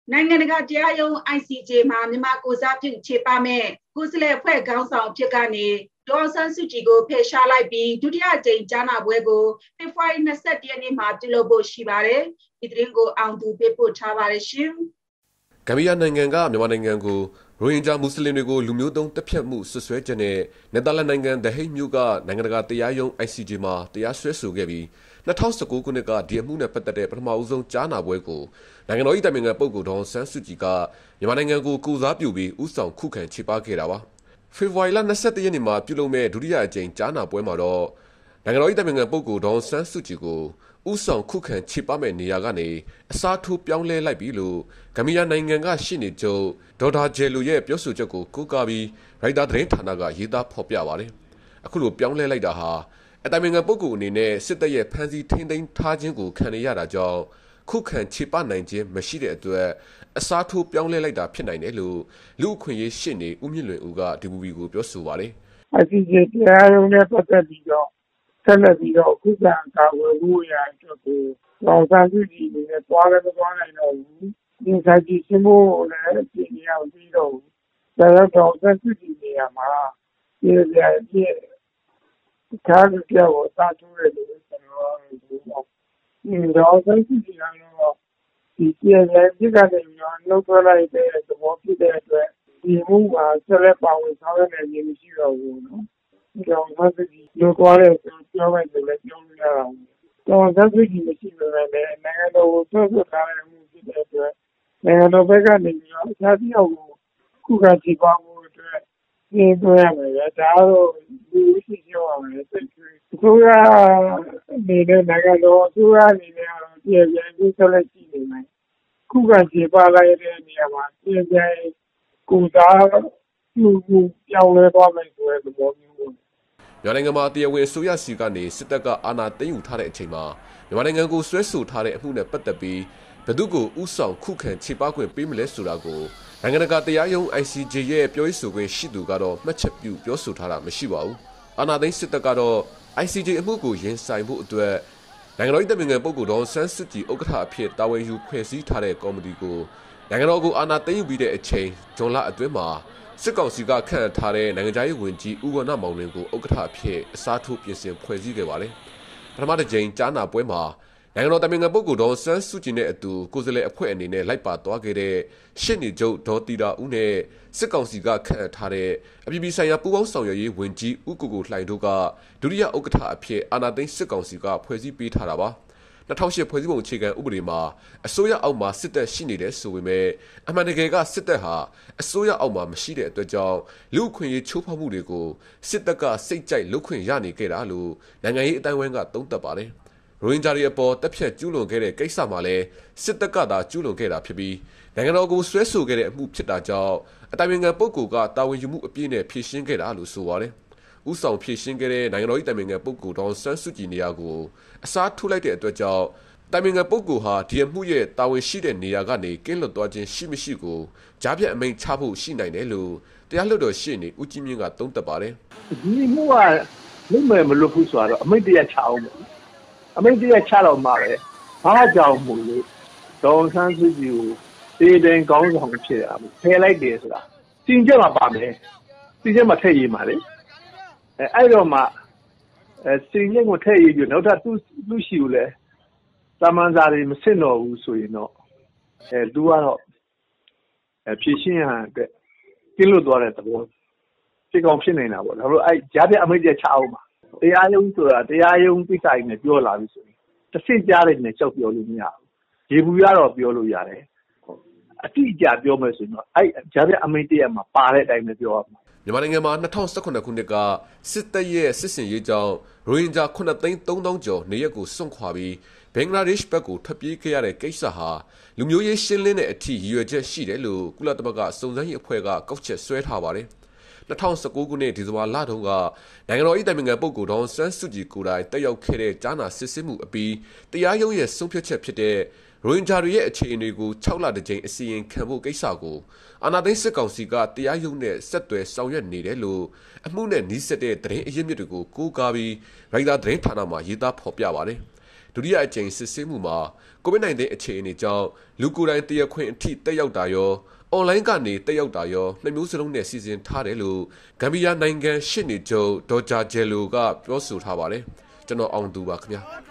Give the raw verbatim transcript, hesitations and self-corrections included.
နိုင်ငံတကာတရားရုံး I C J မှာမြန်မာကိုစားပြုခြေပမဲ့ကိုယ်စားလှယ်အဖွဲ့ခေါင်းဆောင်ဖြစ်ကနေဒေါ်အောင်ဆန်းစုကြည်ကိုဖယ်ရှားလိုက်ပြီးဒုတိယကြိမ်ကြားနာပွဲကိုဖေဖော်ဝါရီ၂၁ရက်နေ့မှာပြုလုပ်ဖို့ရှိပါတယ်။ဒီသတင်းကိုအောင်သူပေးပို့ထားပါတယ်ရှင်။ဂမ်ဘီယာနိုင်ငံကမြန်မာနိုင်ငံကိုရိုဟင်ဂျာမွတ်စလင်တွေကိုလူမျိုးတုံးတပ်ဖြတ်မှုဆွဆွဲချက်နဲ့နယ်သာလန်နိုင်ငံဒဟိတ်မြို့ကနိုင်ငံတကာတရားရုံး I C J မှာတရားစွဲဆိုခဲ့ပြီး၂၀၁၉ခုနှစ်ကဒီအမှုနဲ့ပတ်သက်တဲ့ပထမအဆုံးကြားနာပွဲကိုနိုင်ငံတော်၏တိုင်ပင်ခံပုဂ္ဂိုလ်ဒေါ်အောင်ဆန်းစုကြည်ကမြန်မာနိုင်ငံကိုကိုစားပြုပြီးဥဆောင်ခုခံခြေပခဲ့တာပါ။ဖေဖော်ဝါရီလ၂၁ရက်နေ့မှာပြုလုပ်မဲ့ဒုတိယအကြိမ်ကြားနာပွဲမှာတော့နိုင်ငံတော်၏တိုင်ပင်ခံပုဂ္ဂိုလ်ဒေါ်အောင်ဆန်းစုကြည်ကိုဥဆောင်ခုခံခြေပမဲ့နေရာကနေအစားထိုးပြောင်းလဲလိုက်ပြီလို့ဂမ်ဘီယာနိုင်ငံကရှေ့နေချုပ်ဒေါက်တာဂျယ်လူရဲ့ပြောဆိုချက်ကိုကိုးကားပြီးရိုက်တာသတင်းဌာနကရေးသားဖော်ပြပါတယ်။အခုလိုပြောင်းလဲလိုက်တာဟာအတိုင်ပင်ခံပုဂ္ဂိုလ်အနေနဲ့စစ်တပ်ရဲ့ဖမ်းဆီးထိန်းသိမ်းထားခြင်းကိုခံရတာကြောင့်ခုခံခြေပနိုင်ခြင်းမရှိတဲ့အတွက်အစားထိုးပြောင်းလဲလိုက်တာဖြစ်နိုင်တယ်လို့လူ့အခွင့်အရေးရှေ့နေဦးမြင့်လွင်ဦးကဒီမူဗီကိုပြောဆိုပါတယ်။ I C J တရားရုံးနဲ့ပတ်သက်ပြီးတော့ဆက်လက်ပြီးတော့ခုခံကာကွယ်မှုရအတွက်ကိုဒေါ်အောင်ဆန်းစုကြည်အနေနဲ့သွားလည်းမသွားနိုင်တော့ဘူး။ဒီဆိုင်ကြီးရှင်းဖို့လည်းပြင်ရအောင်ပြီးတော့ဒါတော့ဒေါ်အောင်ဆန်းစုကြည်နေရာမှာဒီကြရဲ့ကားကြောက်အစားထိုးတယ်လို့ကျွန်တော်တို့ပြောဒီတော့ဆန်းစုကြည်ကတော့ဒီကြရဲ့ဒီကနေရောနှုတ်ထွက်လိုက်တဲ့သဘောဖြစ်တဲ့အတွက်ဒီမှုမှာဆက်လက်ပါဝင်ဆောင်ရွက်နေခြင်းမရှိတော့ဘူးနော်ဒီတော့ဆန်းစုကြည်လိုသွားတဲ့ပြောမယ်ဆိုလည်းပြောလို့ရအောင်တော့ဆန်းစုကြည်မရှိဘဲနဲ့နိုင်ငံတော်ကိုဆွဆွထားတဲ့မှုဖြစ်တဲ့အတွက်နိုင်ငံတော်ဘက်ကနေပြီးတော့အခြားတစ်ယောက်ကိုခုခံကြည့်ပါမှုအတွက်ဒီတော့ရမယ်ဒါတော့ဒီရှိကြောင်းလည်းသိချင်သူကနေတဲ့နိုင်ငံတော်သူကနေတဲ့ပြည်ပြည်ကိုဆက်လက်ကြည့်နေမယ်ခုခံကြည့်ပါလိုက်တဲ့နေရာမှာပြည်ပြည်ကိုစားပြုမှုပြောင်းလဲသွားမယ်ဆိုတဲ့သဘောမျိုးပေါ့မြန်မာနိုင်ငံမှာတရားဝင်အစိုးရစီကနေစစ်တပ်ကအာဏာသိမ်းယူထားတဲ့အချိန်မှာမြန်မာနိုင်ငံကိုဆွဲဆိုထားတဲ့အမှုနဲ့ပတ်သက်ပြီးဘယ်သူကိုဥဆောင်ခုခံခြေပခွင့်ပေးမလဲဆိုတာကိုနိုင်ငံတကာတရားရုံး I C J ရဲ့ပြောရေးဆိုခွင့်ရှိသူကတော့မှတ်ချက်ပြုပြောဆိုထားတာမရှိပါဘူး။အာဏာသိမ်းစစ်တပ်ကတော့ I C J အမှုကိုရင်ဆိုင်ဖို့အတွက်နိုင်ငံတော်၏တိုင်ပင်ခံပုဂ္ဂိုလ်ဒေါ်အောင်ဆန်းစုကြည်ဥက္ကဋ္ဌအဖြစ်တာဝန်ယူဖွဲ့စည်းထားတဲ့ကော်မတီကိုနိုင်ငံတော်ကိုအာဏာသိမ်းယူပြီးတဲ့အချိန်ဇွန်လအတွင်းမှာစစ်ကောင်စီကခန့်ထားတဲ့နိုင်ငံခြားရေးဝန်ကြီးဦးဝဏ္ဏမောင်လွင်ကိုဥက္ကဋ္ဌအဖြစ်အစားထိုးပြင်ဆင်ဖွဲ့စည်းခဲ့ပါတယ်။ပထမတစ်ကြိမ်ကြားနာပွဲမှာနိုင်ငံတော်တိုင်ပင်ခံပုဂ္ဂိုလ်ဒေါ်အောင်ဆန်းစုကြည်နဲ့အတူကိုယ်စားလှယ်အဖွဲ့အနေနဲ့လိုက်ပါသွားခဲ့တဲ့ရှစ်နေချုပ်ဒေါ်တီတာဦးနဲ့စစ်ကောင်စီကခန့်ထားတဲ့အပြည်ပြည်ဆိုင်ရာပူးပေါင်းဆောင်ရွက်ရေးဝန်ကြီးဦးကိုကိုလှိုင်တို့ကဒုတိယဥက္ကဋ္ဌအဖြစ်အာဏာသိမ်းစစ်ကောင်စီကဖွဲ့စည်းပေးထားတာပါ၂၀၀၈ဖွဲ့စည်းပုံအခြေခံဥပဒေမှာအစိုးရအောက်မှာစစ်တပ်ရှိနေတဲ့ဆိုပေမဲ့အမှန်တကယ်ကစစ်တပ်ဟာအစိုးရအောက်မှာမရှိတဲ့အတွက်ကြောင့်လူ့အခွင့်အရေးချိုးဖောက်မှုတွေကိုစစ်တပ်ကစိတ်ကြိုက်လုပ်ခွင့်ရနေခဲ့တာလို့နိုင်ငံရေးအတိုင်းအဝိုင်းကသုံးသပ်ပါတယ်ရိုဟင်ဂျာတွေအပေါ်တပ်ဖြတ်ကျူးလွန်ခဲ့တဲ့ကိစ္စမှာလည်းစစ်တပ်ကသာကျူးလွန်ခဲ့တာဖြစ်ပြီးနိုင်ငံတော်ကိုဆွဲဆိုခဲ့တဲ့အမှုဖြစ်တာကြောင့်အတိုင်ပင်ခံပုဂ္ဂိုလ်ကတာဝန်ယူမှုအပြည့်နဲ့ဖြေရှင်းခဲ့တာလို့ဆိုပါတယ်။ဥဆောင်ဖြေရှင်းခဲ့တဲ့နိုင်ငံတော်၏တိုင်ပင်ခံပုဂ္ဂိုလ်ဒေါ်ဆန်းစုကြည်နေရာကိုအစားထိုးလိုက်တဲ့အတွက်ကြောင့်တိုင်ပင်ခံပုဂ္ဂိုလ်ဟာဒီအမှုရဲ့တာဝန်ရှိတဲ့နေရာကနေကင်းလွတ်သွားခြင်းရှိမရှိကိုကြားပြတ်အမိန့်ချဖို့ရှိနိုင်တယ်လို့တရားလွှတ်တော်ရှေ့နေဦးကြီးမြင့်ကသုံးသပ်ပါတယ်။ဒီမှုကလုံမယ်မလို့ဘူးဆိုတော့အမိန့်တရားချအောင်ပေါ့။အမိန့်တရားချတော့မှပဲဘာကြောင့်မို့လို့ဒေါ်ဆန်းစုကြည်ကိုတေးတင်ကောင်းဆောင်ဖြစ်တာဖယ်လိုက်တယ်ဆိုတာစီရင်ချက်မှာပါမယ်။စီရင်ချက်မှာထည့်ရေးမှာလေ။အဲအဲ့တော့မှအဲစီရင်ချက်ကိုထည့်ရေးပြီးနောက်ထပ်သူ့သူ့ရှိကိုလည်းတာမန်စာတွေမစစ်တော့ဘူးဆိုရင်တော့အဲသူကတော့အဲဖြည့်ရှင်းရတဲ့ကင်းလွတ်သွားတဲ့သဘောဖြစ်ကောင်းဖြစ်နေတာပေါ့ဒါလို့အဲကြားပြအမိတ်ကျချအောင်ပါတရားရုံးဆိုတာတရားရုံးကိစ္စတွေနဲ့ပြောလာပြီဆိုရင်တစ်ဆင့်ကြားတဲ့နဲ့ကြောက်ပြောလို့မရဘူးရေဘူးရတော့ပြောလို့ရတယ်အတိအကျပြောမယ်ဆိုရင်တော့အဲကြားပြအမိတ်တရမှာပါတဲ့အတိုင်းပဲပြောရမှာမြန်မာနိုင်ငံမှာ၂၀၁၈ခုနှစ်ကစစ်တပ်ရဲ့စစ်စင်ရေးကြောင့်ရိုဟင်ဂျာခုနှစ်သိန်းသုံးသောင်းကျော်နေရက်ကိုစွန့်ခွာပြီးဘင်္ဂလားဒေ့ရှ်ဘက်ကိုထွက်ပြေးခဲ့ရတဲ့ကိစ္စဟာလူမျိုးရေးရှင်းလင်းတဲ့အထိရည်ရွယ်ချက်ရှိတယ်လို့ကုလသမဂ္ဂစုံစမ်းရေးအဖွဲ့ကကောက်ချက်ဆွဲထားပါတယ်၂၀၁၉ခုနှစ်ဒီဇင်ဘာလတုန်းကနိုင်ငံတော်၏တိုင်ပင်ခံပုဂ္ဂိုလ်ဒေါ်ဆန်းစုကြည်ကိုယ်တိုင်တက်ရောက်ခဲ့တဲ့ကြားနာစစ်ဆေးမှုအပြီးတရားရုံးရဲ့ဆုံးဖြတ်ချက်ဖြစ်တဲ့ရိုဟင်ဂျာတွေရဲ့အခြေအနေကို၆လတစ်ကြိမ်အစီရင်ခံဖို့ကိစ္စကိုအာဏာသိမ်းစစ်ကောင်စီကတရားရုံးနဲ့ဆက်သွယ်ဆောင်ရွက်နေတယ်လို့အမှုနဲ့နှီးစပ်တဲ့သတင်းအရင်းမြစ်တွေကိုကိုးကားပြီးရိုက်တာသတင်းဌာနမှရေးသားဖော်ပြပါတယ်ဒုတိယအကြိမ်စစ်ဆေးမှုမှာကိုဗစ်-19 အခြေအနေကြောင့်လူကိုယ်တိုင်တရားခွင့်အထိတက်ရောက်တာရောအွန်လိုင်းကနေတက်ရောက်တာရောနှစ်မျိုးစလုံးနဲ့စီစဉ်ထားတယ်လို့ဂမ်ဘီယာနိုင်ငံရှစ်နေချုပ်ဒေါ်ဂျာဂျယ်လိုကပြောဆိုထားပါတယ်ကျွန်တော်အောင်သူပါခင်ဗျာ